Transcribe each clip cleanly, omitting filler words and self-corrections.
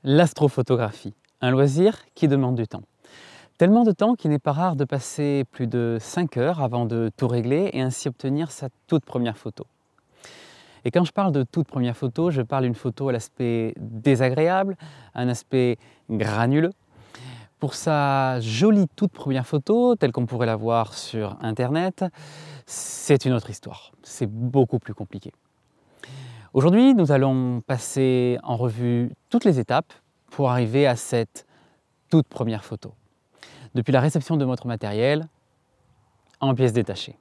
L'astrophotographie, un loisir qui demande du temps. Tellement de temps qu'il n'est pas rare de passer plus de 5 heures avant de tout régler et ainsi obtenir sa toute première photo. Et quand je parle de toute première photo, je parle d'une photo à l'aspect désagréable, un aspect granuleux. Pour sa jolie toute première photo, telle qu'on pourrait la voir sur Internet, c'est une autre histoire. C'est beaucoup plus compliqué. Aujourd'hui, nous allons passer en revue toutes les étapes pour arriver à cette toute première photo. Depuis la réception de votre matériel, en pièces détachées.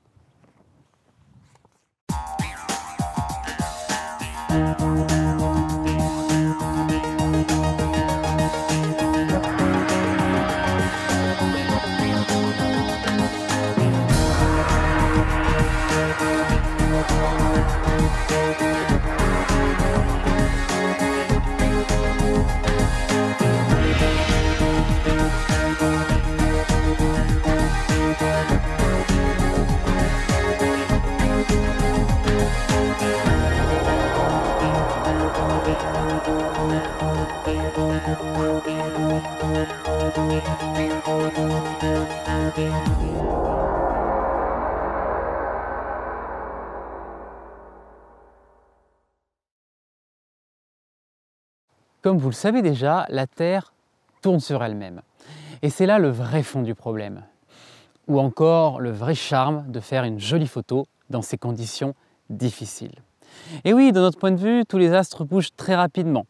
Comme vous le savez déjà, la Terre tourne sur elle-même. Et c'est là le vrai fond du problème. Ou encore le vrai charme de faire une jolie photo dans ces conditions difficiles. Et oui, de notre point de vue, tous les astres bougent très rapidement.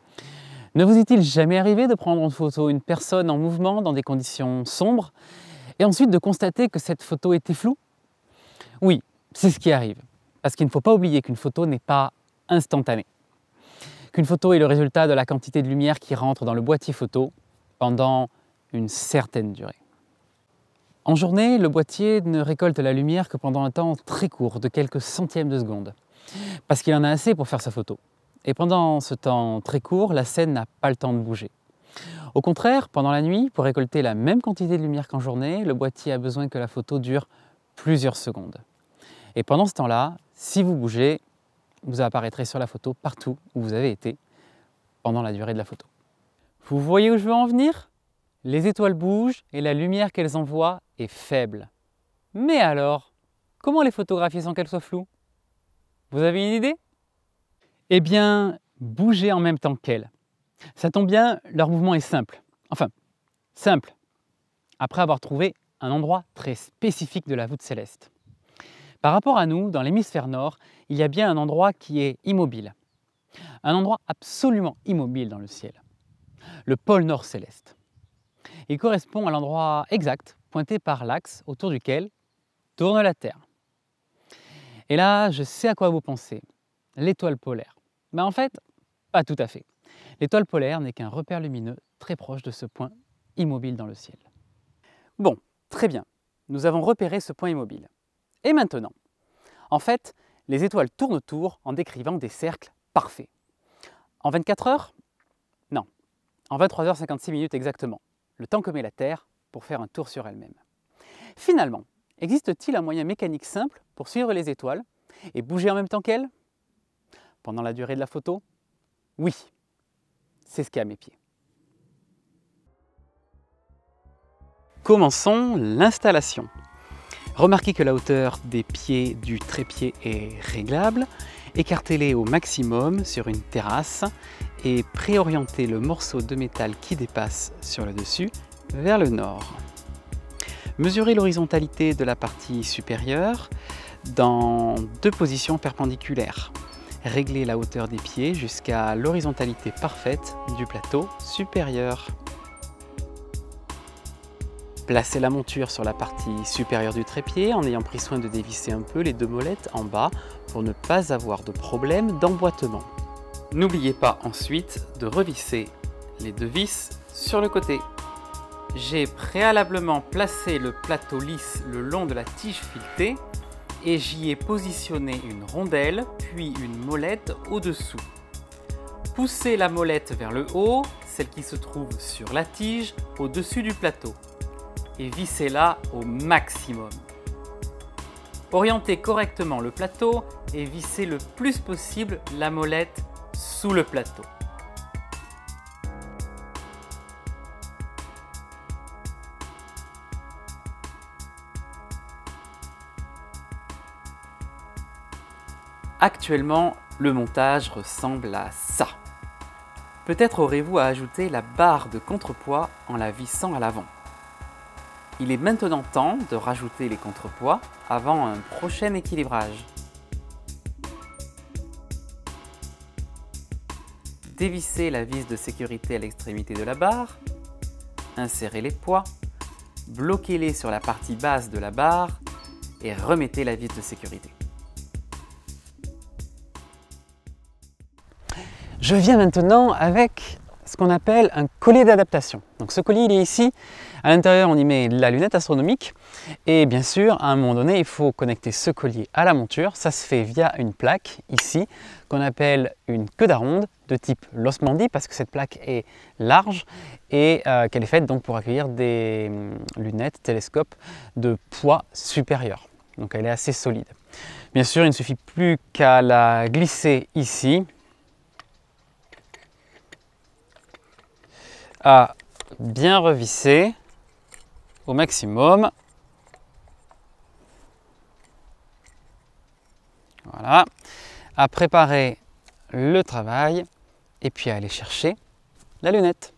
Ne vous est-il jamais arrivé de prendre en photo une personne en mouvement dans des conditions sombres et ensuite de constater que cette photo était floue? Oui, c'est ce qui arrive. Parce qu'il ne faut pas oublier qu'une photo n'est pas instantanée. Qu'une photo est le résultat de la quantité de lumière qui rentre dans le boîtier photo pendant une certaine durée. En journée, le boîtier ne récolte la lumière que pendant un temps très court, de quelques centièmes de seconde, parce qu'il en a assez pour faire sa photo. Et pendant ce temps très court, la scène n'a pas le temps de bouger. Au contraire, pendant la nuit, pour récolter la même quantité de lumière qu'en journée, le boîtier a besoin que la photo dure plusieurs secondes. Et pendant ce temps-là, si vous bougez, vous apparaîtrez sur la photo partout où vous avez été pendant la durée de la photo. Vous voyez où je veux en venir? Les étoiles bougent et la lumière qu'elles envoient est faible. Mais alors, comment les photographier sans qu'elles soient floues? Vous avez une idée? Eh bien, bouger en même temps qu'elles. Ça tombe bien, leur mouvement est simple. Enfin, simple, après avoir trouvé un endroit très spécifique de la voûte céleste. Par rapport à nous, dans l'hémisphère nord, il y a bien un endroit qui est immobile. Un endroit absolument immobile dans le ciel. Le pôle nord céleste. Il correspond à l'endroit exact, pointé par l'axe autour duquel tourne la Terre. Et là, je sais à quoi vous pensez. L'étoile polaire. Mais en fait, pas tout à fait. L'étoile polaire n'est qu'un repère lumineux très proche de ce point immobile dans le ciel. Bon, très bien. Nous avons repéré ce point immobile. Et maintenant, en fait, les étoiles tournent autour en décrivant des cercles parfaits. En 24 heures? Non, en 23h56 exactement, le temps que met la Terre pour faire un tour sur elle-même. Finalement, existe-t-il un moyen mécanique simple pour suivre les étoiles et bouger en même temps qu'elles? Pendant la durée de la photo? Oui, c'est ce qui est à mes pieds. Commençons l'installation. Remarquez que la hauteur des pieds du trépied est réglable. Écartez-les au maximum sur une terrasse et préorientez le morceau de métal qui dépasse sur le dessus vers le nord. Mesurez l'horizontalité de la partie supérieure dans 2 positions perpendiculaires. Réglez la hauteur des pieds jusqu'à l'horizontalité parfaite du plateau supérieur. Placez la monture sur la partie supérieure du trépied en ayant pris soin de dévisser un peu les 2 molettes en bas pour ne pas avoir de problème d'emboîtement. N'oubliez pas ensuite de revisser les 2 vis sur le côté. J'ai préalablement placé le plateau lisse le long de la tige filetée et j'y ai positionné une rondelle puis une molette au-dessous. Poussez la molette vers le haut, celle qui se trouve sur la tige au-dessus du plateau. Et vissez-la au maximum. Orientez correctement le plateau et vissez le plus possible la molette sous le plateau. Actuellement, le montage ressemble à ça. Peut-être aurez-vous à ajouter la barre de contrepoids en la vissant à l'avant. Il est maintenant temps de rajouter les contrepoids avant un prochain équilibrage. Dévissez la vis de sécurité à l'extrémité de la barre, insérez les poids, bloquez-les sur la partie basse de la barre et remettez la vis de sécurité. Je viens maintenant avec ce qu'on appelle un collier d'adaptation. Donc ce collier il est ici, à l'intérieur on y met la lunette astronomique et bien sûr à un moment donné il faut connecter ce collier à la monture. Ça se fait via une plaque ici qu'on appelle une queue d'aronde de type l'osmandie parce que cette plaque est large et qu'elle est faite donc pour accueillir des lunettes télescopes de poids supérieur. Donc elle est assez solide. Bien sûr il ne suffit plus qu'à la glisser ici, à bien revisser au maximum. Voilà, à préparer le travail et puis à aller chercher la lunette.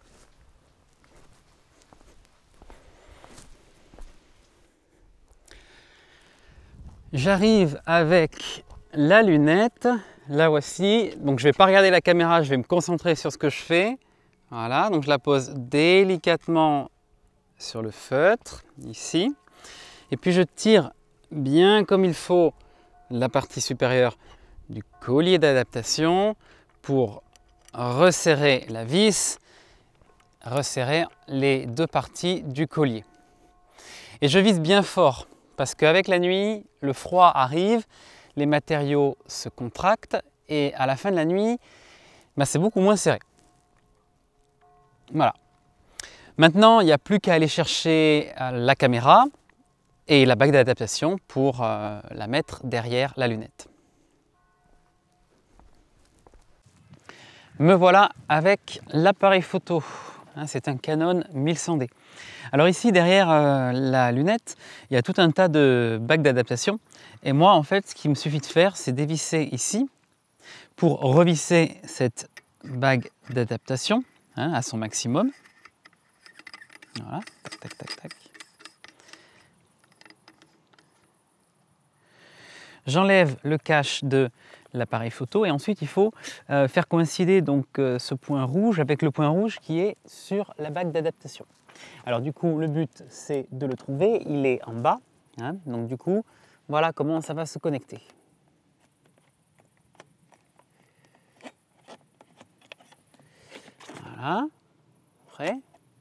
J'arrive avec la lunette, la voici. Donc je ne vais pas regarder la caméra, je vais me concentrer sur ce que je fais. Voilà, donc je la pose délicatement sur le feutre, ici. Et puis je tire bien comme il faut la partie supérieure du collier d'adaptation pour resserrer la vis, resserrer les deux parties du collier. Et je vise bien fort parce qu'avec la nuit, le froid arrive, les matériaux se contractent et à la fin de la nuit, c'est beaucoup moins serré. Voilà. Maintenant, il n'y a plus qu'à aller chercher la caméra et la bague d'adaptation pour la mettre derrière la lunette. Me voilà avec l'appareil photo. C'est un Canon 1100D. Alors ici, derrière la lunette, il y a tout un tas de bagues d'adaptation. Et moi, en fait, ce qu'il me suffit de faire, c'est dévisser ici pour revisser cette bague d'adaptation à son maximum. Voilà, tac, tac, tac, tac. J'enlève le cache de l'appareil photo et ensuite il faut faire coïncider donc ce point rouge avec le point rouge qui est sur la bague d'adaptation. Alors du coup, le but c'est de le trouver, il est en bas, donc du coup, voilà comment ça va se connecter. Voilà, prêt.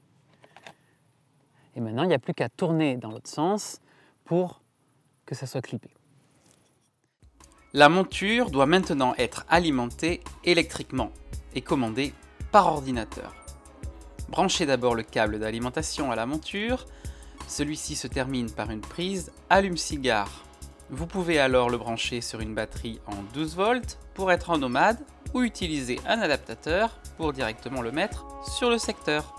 Et maintenant, il n'y a plus qu'à tourner dans l'autre sens pour que ça soit clippé. La monture doit maintenant être alimentée électriquement et commandée par ordinateur. Branchez d'abord le câble d'alimentation à la monture. Celui-ci se termine par une prise allume-cigare. Vous pouvez alors le brancher sur une batterie en 12 volts pour être en nomade ou utiliser un adaptateur pour directement le mettre sur le secteur.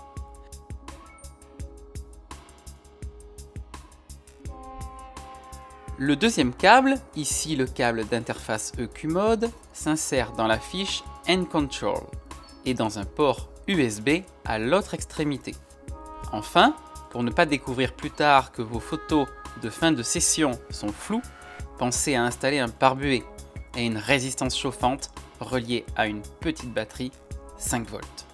Le deuxième câble, ici le câble d'interface EQ Mode, s'insère dans la fiche N-Control et dans un port USB à l'autre extrémité. Enfin, pour ne pas découvrir plus tard que vos photos de fin de session sont floues, pensez à installer un pare-buée et une résistance chauffante reliée à une petite batterie 5 volts.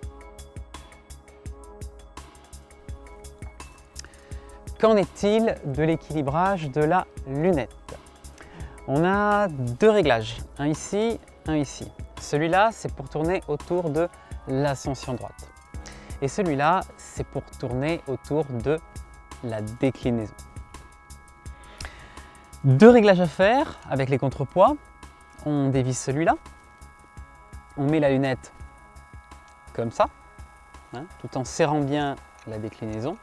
Qu'en est-il de l'équilibrage de la lunette? On a deux réglages, un ici, un ici. Celui-là, c'est pour tourner autour de l'ascension droite. Et celui-là, c'est pour tourner autour de la déclinaison. Deux réglages à faire avec les contrepoids. On dévisse celui-là. On met la lunette comme ça, tout en serrant bien la déclinaison.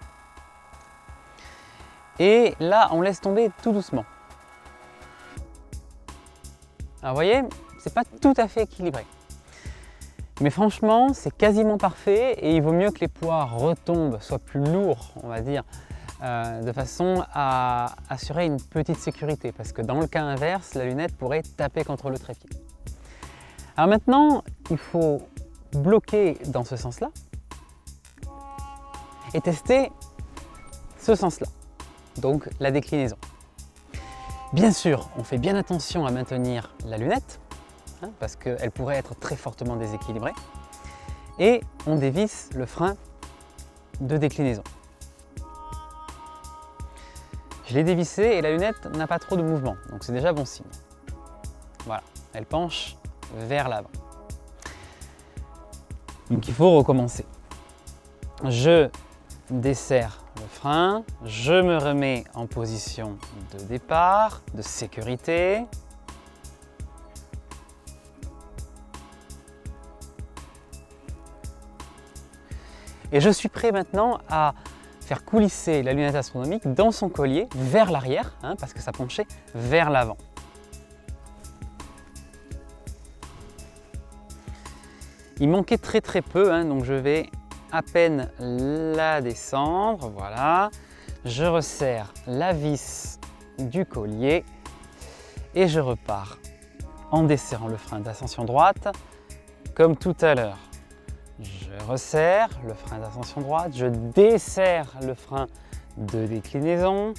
Et là, on laisse tomber tout doucement. Alors, vous voyez, c'est pas tout à fait équilibré. Mais franchement, c'est quasiment parfait et il vaut mieux que les poids retombent, soient plus lourds, on va dire, de façon à assurer une petite sécurité, parce que dans le cas inverse, la lunette pourrait taper contre le trépied. Alors maintenant, il faut bloquer dans ce sens-là et tester ce sens-là, donc la déclinaison. Bien sûr, on fait bien attention à maintenir la lunette, parce qu'elle pourrait être très fortement déséquilibrée, et on dévisse le frein de déclinaison. Je l'ai dévissé et la lunette n'a pas trop de mouvement, donc c'est déjà bon signe. Voilà, elle penche vers l'avant. Donc il faut recommencer. Je desserre le frein, je me remets en position de départ, de sécurité. Et je suis prêt maintenant à faire coulisser la lunette astronomique dans son collier vers l'arrière, parce que ça penchait vers l'avant. Il manquait très peu, donc je vais à peine la descendre, voilà. Je resserre la vis du collier et je repars en desserrant le frein d'ascension droite, comme tout à l'heure. Je resserre le frein d'ascension droite, je desserre le frein de déclinaison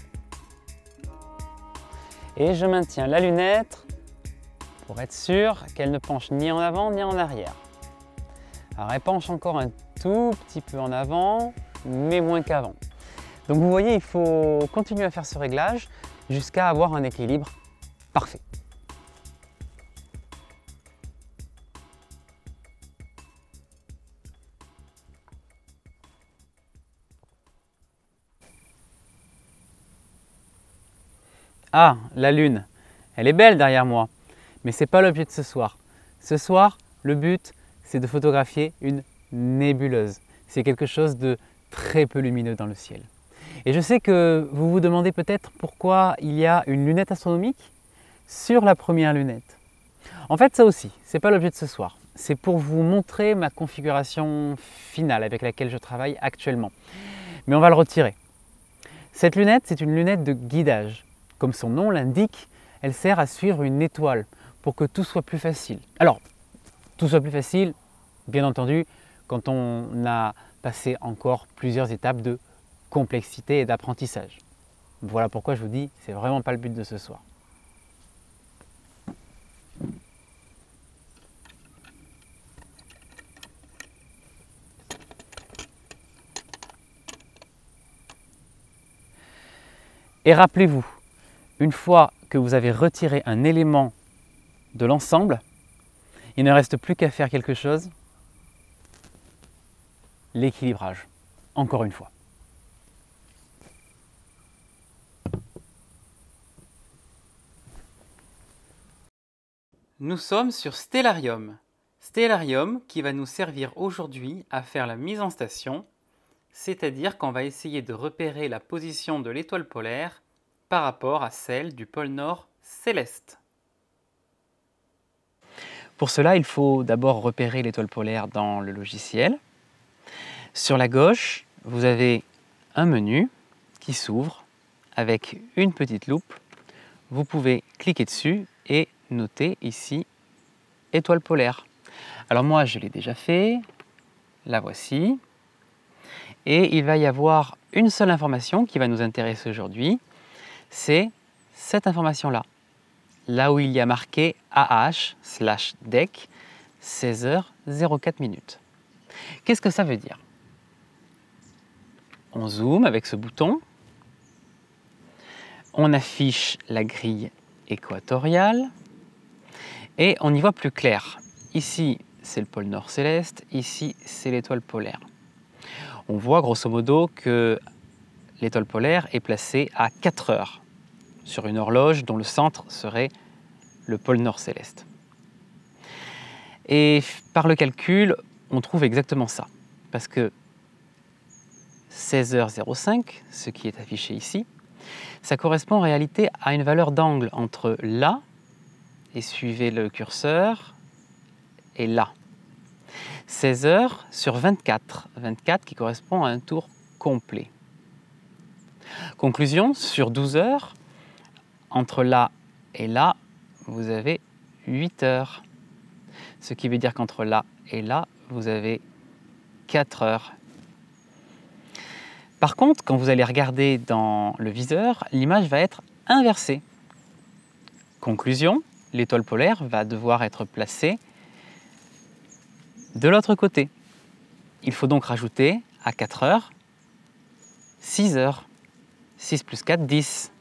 et je maintiens la lunette pour être sûr qu'elle ne penche ni en avant ni en arrière. Alors elle penche encore un tout petit peu en avant, mais moins qu'avant. Donc vous voyez, il faut continuer à faire ce réglage jusqu'à avoir un équilibre parfait. Ah, la lune, elle est belle derrière moi, mais ce n'est pas l'objet de ce soir. Ce soir, le but, c'est de photographier une nébuleuse. C'est quelque chose de très peu lumineux dans le ciel. Et je sais que vous vous demandez peut-être pourquoi il y a une lunette astronomique sur la première lunette. En fait, ça aussi, ce n'est pas l'objet de ce soir. C'est pour vous montrer ma configuration finale avec laquelle je travaille actuellement. Mais on va le retirer. Cette lunette, c'est une lunette de guidage. Comme son nom l'indique, elle sert à suivre une étoile pour que tout soit plus facile. Alors, tout soit plus facile, bien entendu, quand on a passé encore plusieurs étapes de complexité et d'apprentissage. Voilà pourquoi je vous dis, c'est vraiment pas le but de ce soir. Et rappelez-vous, une fois que vous avez retiré un élément de l'ensemble, il ne reste plus qu'à faire quelque chose, l'équilibrage, encore une fois. Nous sommes sur Stellarium. Stellarium qui va nous servir aujourd'hui à faire la mise en station, c'est-à-dire qu'on va essayer de repérer la position de l'étoile polaire par rapport à celle du pôle Nord céleste. Pour cela, il faut d'abord repérer l'étoile polaire dans le logiciel. Sur la gauche, vous avez un menu qui s'ouvre avec une petite loupe. Vous pouvez cliquer dessus et noter ici étoile polaire. Alors moi, je l'ai déjà fait. La voici. Et il va y avoir une seule information qui va nous intéresser aujourd'hui. C'est cette information-là. Là où il y a marqué AH/DEC 16h04. Qu'est-ce que ça veut dire? On zoome avec ce bouton. On affiche la grille équatoriale et on y voit plus clair. Ici, c'est le pôle Nord céleste, ici, c'est l'étoile polaire. On voit grosso modo que l'étoile polaire est placée à 4 heures sur une horloge dont le centre serait le pôle Nord céleste. Et par le calcul, on trouve exactement ça. Parce que 16h05, ce qui est affiché ici, ça correspond en réalité à une valeur d'angle entre là, et suivez le curseur, et là. 16h sur 24, 24 qui correspond à un tour complet. Conclusion, sur 12 heures, entre là et là, vous avez 8 heures. Ce qui veut dire qu'entre là et là, vous avez 4 heures. Par contre, quand vous allez regarder dans le viseur, l'image va être inversée. Conclusion, l'étoile polaire va devoir être placée de l'autre côté. Il faut donc rajouter à 4 heures 6 heures. 6 plus 4, 10.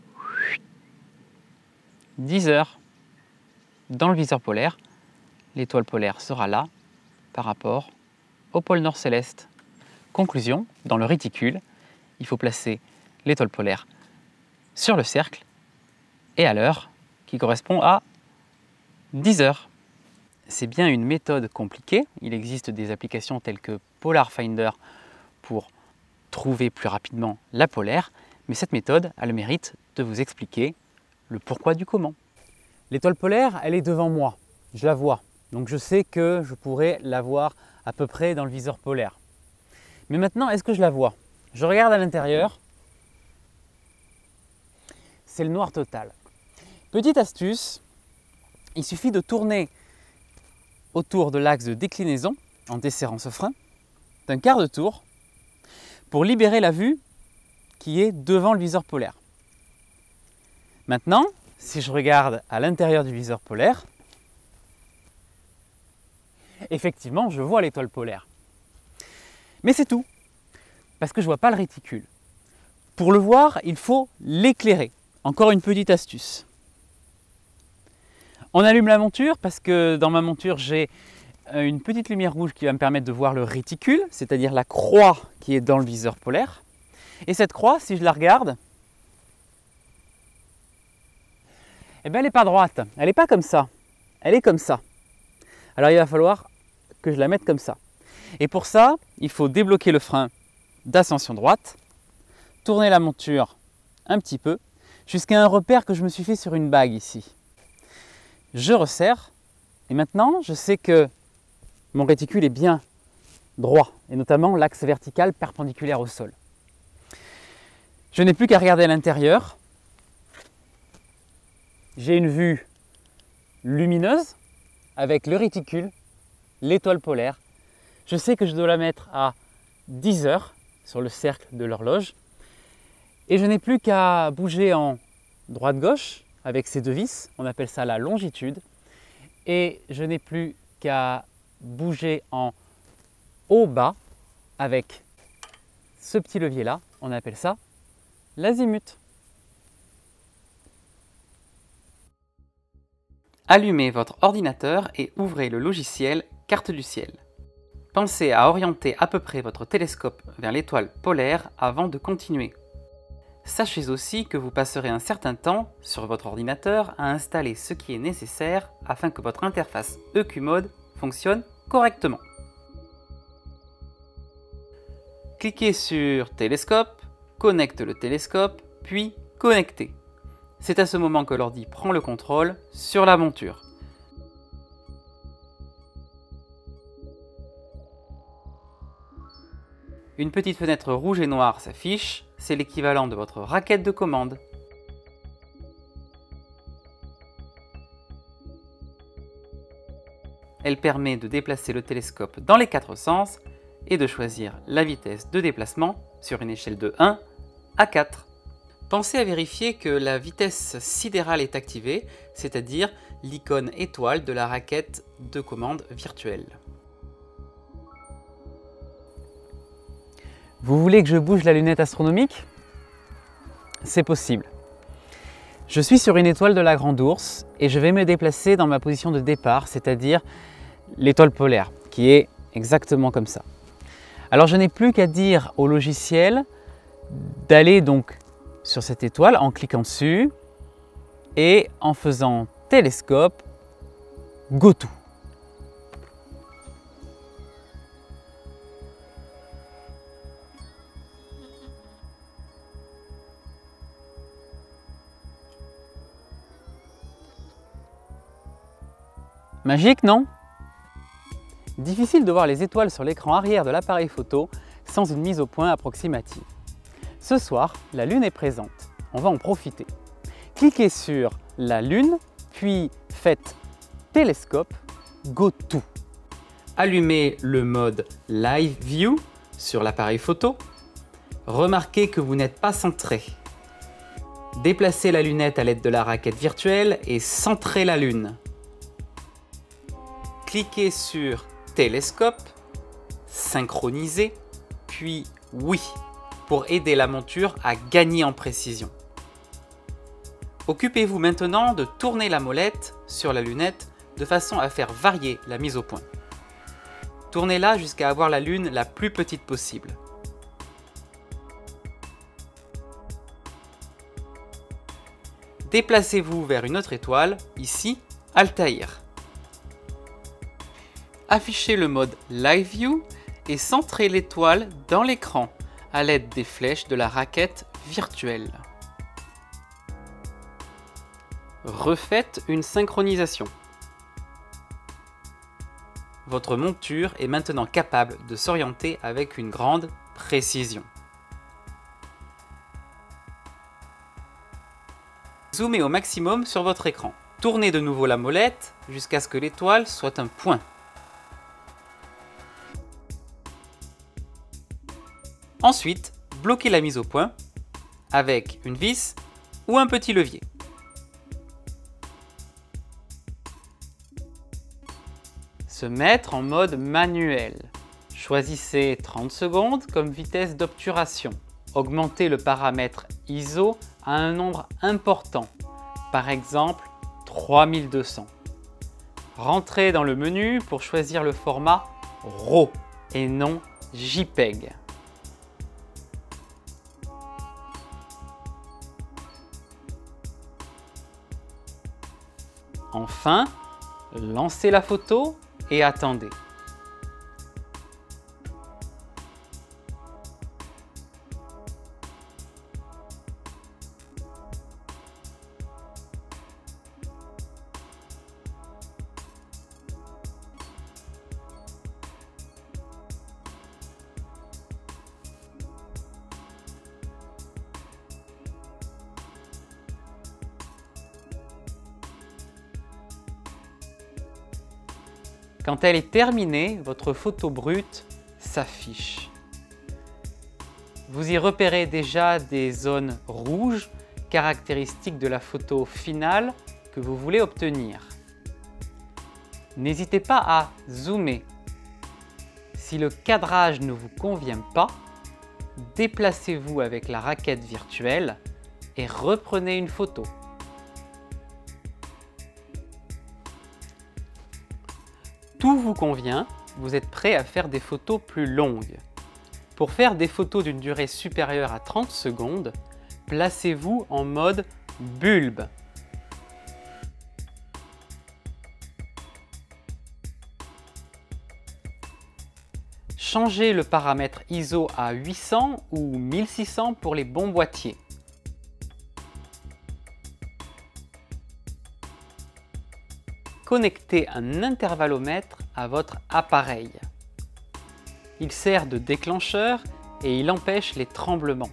10 heures. Dans le viseur polaire, l'étoile polaire sera là par rapport au pôle nord céleste. Conclusion, dans le réticule, il faut placer l'étoile polaire sur le cercle et à l'heure qui correspond à 10 heures. C'est bien une méthode compliquée. Il existe des applications telles que Polar Finder pour trouver plus rapidement la polaire, mais cette méthode a le mérite de vous expliquer le pourquoi du comment. L'étoile polaire, elle est devant moi, je la vois, donc je sais que je pourrais la voir à peu près dans le viseur polaire. Mais maintenant, est-ce que je la vois? Je regarde à l'intérieur, c'est le noir total. Petite astuce, il suffit de tourner autour de l'axe de déclinaison en desserrant ce frein d'un quart de tour pour libérer la vue qui est devant le viseur polaire. Maintenant, si je regarde à l'intérieur du viseur polaire, effectivement, je vois l'étoile polaire. Mais c'est tout, parce que je ne vois pas le réticule. Pour le voir, il faut l'éclairer. Encore une petite astuce. On allume la monture parce que dans ma monture, j'ai une petite lumière rouge qui va me permettre de voir le réticule, c'est-à-dire la croix qui est dans le viseur polaire. Et cette croix, si je la regarde, eh bien, elle n'est pas droite, elle n'est pas comme ça, elle est comme ça. Alors il va falloir que je la mette comme ça. Et pour ça, il faut débloquer le frein d'ascension droite, tourner la monture un petit peu, jusqu'à un repère que je me suis fait sur une bague ici. Je resserre, et maintenant je sais que mon réticule est bien droit, et notamment l'axe vertical perpendiculaire au sol. Je n'ai plus qu'à regarder à l'intérieur. J'ai une vue lumineuse avec le réticule, l'étoile polaire. Je sais que je dois la mettre à 10 heures sur le cercle de l'horloge. Et je n'ai plus qu'à bouger en droite-gauche avec ces deux vis. On appelle ça la longitude. Et je n'ai plus qu'à bouger en haut-bas avec ce petit levier-là. On appelle ça l'azimut. Allumez votre ordinateur et ouvrez le logiciel Carte du ciel. Pensez à orienter à peu près votre télescope vers l'étoile polaire avant de continuer. Sachez aussi que vous passerez un certain temps sur votre ordinateur à installer ce qui est nécessaire afin que votre interface EQMODE fonctionne correctement. Cliquez sur Télescope, connecte le télescope, puis Connecter. C'est à ce moment que l'ordi prend le contrôle sur la monture. Une petite fenêtre rouge et noire s'affiche, c'est l'équivalent de votre raquette de commande. Elle permet de déplacer le télescope dans les 4 sens et de choisir la vitesse de déplacement sur une échelle de 1 à 4. Pensez à vérifier que la vitesse sidérale est activée, c'est-à-dire l'icône étoile de la raquette de commande virtuelle. Vous voulez que je bouge la lunette astronomique? C'est possible. Je suis sur une étoile de la Grande Ourse et je vais me déplacer dans ma position de départ, c'est-à-dire l'étoile polaire, qui est exactement comme ça. Alors je n'ai plus qu'à dire au logiciel d'aller donc sur cette étoile en cliquant dessus et en faisant télescope, go to. Magique, non? Difficile de voir les étoiles sur l'écran arrière de l'appareil photo sans une mise au point approximative. Ce soir, la Lune est présente. On va en profiter. Cliquez sur la Lune, puis faites Télescope, Go To. Allumez le mode Live View sur l'appareil photo. Remarquez que vous n'êtes pas centré. Déplacez la lunette à l'aide de la raquette virtuelle et centrez la Lune. Cliquez sur Télescope, Synchroniser, puis Oui, pour aider la monture à gagner en précision. Occupez-vous maintenant de tourner la molette sur la lunette de façon à faire varier la mise au point. Tournez-la jusqu'à avoir la Lune la plus petite possible. Déplacez-vous vers une autre étoile, ici, Altaïr. Affichez le mode Live View et centrez l'étoile dans l'écran à l'aide des flèches de la raquette virtuelle. Refaites une synchronisation. Votre monture est maintenant capable de s'orienter avec une grande précision. Zoomez au maximum sur votre écran. Tournez de nouveau la molette jusqu'à ce que l'étoile soit un point. Ensuite, bloquez la mise au point avec une vis ou un petit levier. Se mettre en mode manuel. Choisissez 30 secondes comme vitesse d'obturation. Augmentez le paramètre ISO à un nombre important, par exemple 3200. Rentrez dans le menu pour choisir le format RAW et non JPEG. Enfin, lancez la photo et attendez. Quand elle est terminée, votre photo brute s'affiche. Vous y repérez déjà des zones rouges caractéristiques de la photo finale que vous voulez obtenir. N'hésitez pas à zoomer. Si le cadrage ne vous convient pas, déplacez-vous avec la raquette virtuelle et reprenez une photo. Tout vous convient, vous êtes prêt à faire des photos plus longues. Pour faire des photos d'une durée supérieure à 30 secondes, placez-vous en mode bulbe. Changez le paramètre ISO à 800 ou 1600 pour les bons boîtiers. Connectez un intervallomètre à votre appareil. Il sert de déclencheur et il empêche les tremblements.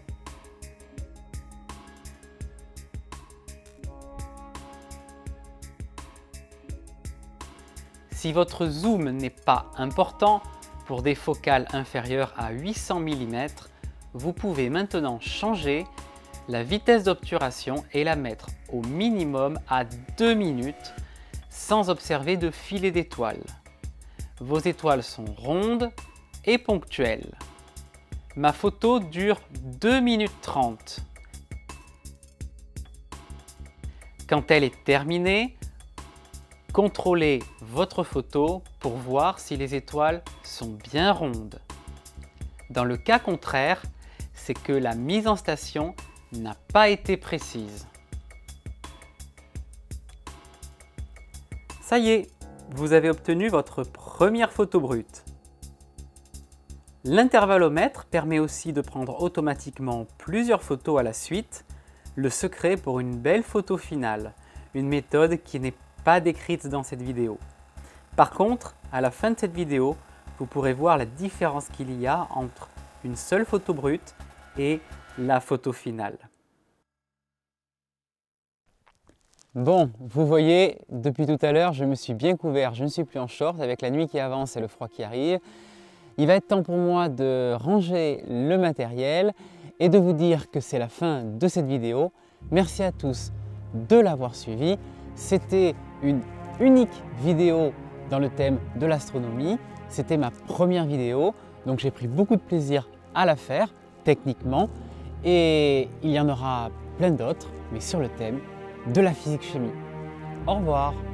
Si votre zoom n'est pas important, pour des focales inférieures à 800 mm, vous pouvez maintenant changer la vitesse d'obturation et la mettre au minimum à 2 minutes sans observer de filet d'étoiles. Vos étoiles sont rondes et ponctuelles. Ma photo dure 2 minutes 30. Quand elle est terminée, contrôlez votre photo pour voir si les étoiles sont bien rondes. Dans le cas contraire, c'est que la mise en station n'a pas été précise. Ça y est, vous avez obtenu votre première photo brute. L'intervallomètre permet aussi de prendre automatiquement plusieurs photos à la suite, le secret pour une belle photo finale, une méthode qui n'est pas décrite dans cette vidéo. Par contre, à la fin de cette vidéo, vous pourrez voir la différence qu'il y a entre une seule photo brute et la photo finale. Bon, vous voyez, depuis tout à l'heure, je me suis bien couvert, je ne suis plus en short avec la nuit qui avance et le froid qui arrive. Il va être temps pour moi de ranger le matériel et de vous dire que c'est la fin de cette vidéo. Merci à tous de l'avoir suivi. C'était une unique vidéo dans le thème de l'astronomie. C'était ma première vidéo, donc j'ai pris beaucoup de plaisir à la faire, techniquement. Et il y en aura plein d'autres, mais sur le thème de la physique-chimie. Au revoir.